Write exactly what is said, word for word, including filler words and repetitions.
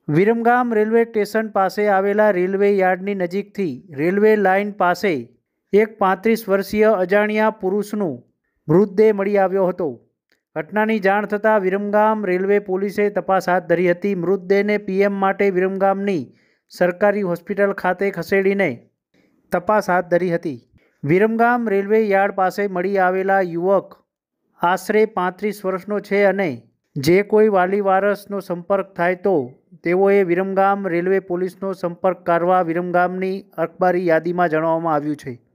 Viramgam railway station પાસે આવેલા railway યાર્ડની નજીકથી રેલવે લાઇન પાસે એક પાંત્રીસ વર્ષીય અજાણ્યા પુરુષનું મૃતદેહ મળી આવ્યો હતો. ઘટનાની જાણ થતાં વિરમગામ રેલવે પોલીસે તપાસ હાથ ધરી હતી. મૃતદેહને પીએમ માટે વિરમગામની સરકારી હોસ્પિટલ ખાતે ખસેડીને તપાસ હાથ ધરી હતી. વિરમગામ રેલવે યાર્ડ પાસે મળી આવેલા યુવક આશરે પાંત્રીસ વર્ષનો છે અને જે કોઈ વાલી વારસનો સંપર્ક થાય તો તેઓએ વિરમગામ રેલવે પોલીસનો સંપર્ક કરવા વિરમગામની અખબારી યાદીમાં જણાવવામાં આવ્યું છે.